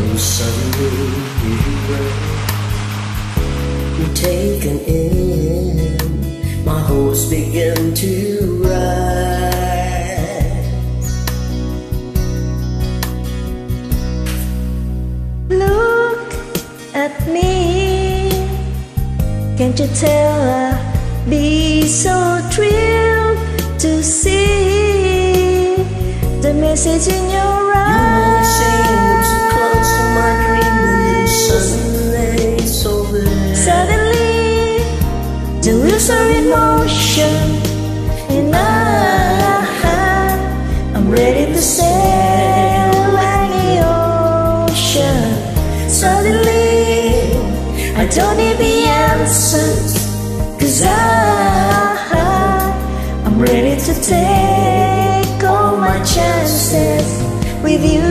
Suddenly you were taken in, my hopes began to rise. Look at me, can't you tell I'll be so thrilled to see the message in your eyes. Suddenly, the wheels are in motion, and I'm ready to sail like the ocean. Suddenly, I don't need the answers, 'cause I'm ready to take all my chances with you.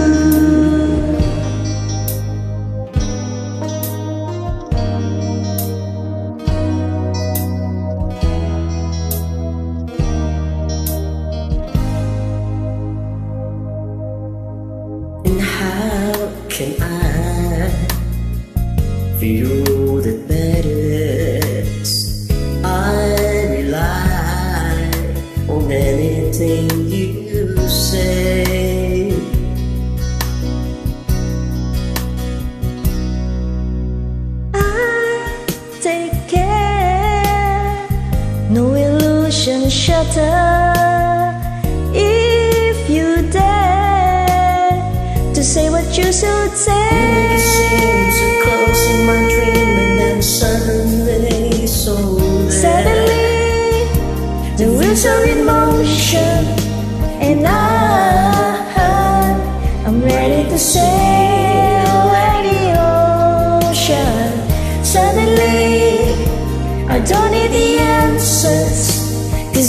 And how can I feel that matters? I rely on anything you say. I take care, no illusion shatter. If you dare to say what you should say, you make it seem so close in my dream, and then suddenly so there. Suddenly, the wheels are in motion, and I'm ready to sail like the ocean. Suddenly, I don't need the answers, 'cause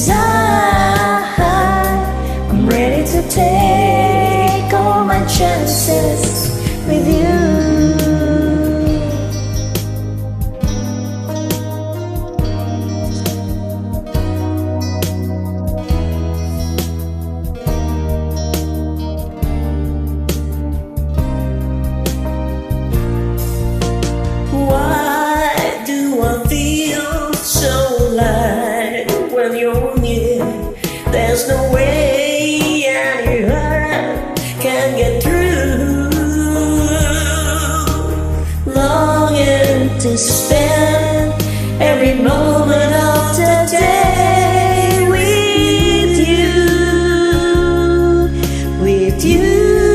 I'm ready to take all my chances with you. Why do I feel so light when you're near? There's no way any heart can get through. Longing to spend every moment of the day with you, with you.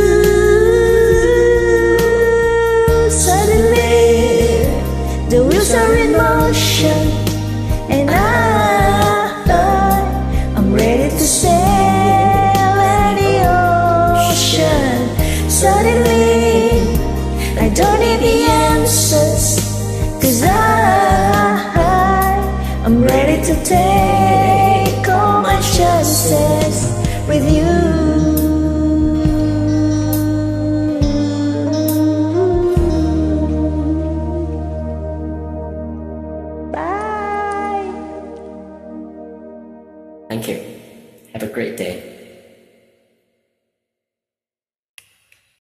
Suddenly, the wheels are in motion, and I'm ready to sail like the ocean. Suddenly, I don't need the answers, 'cause I'm ready to take all my chances with you. Thank you. Have a great day.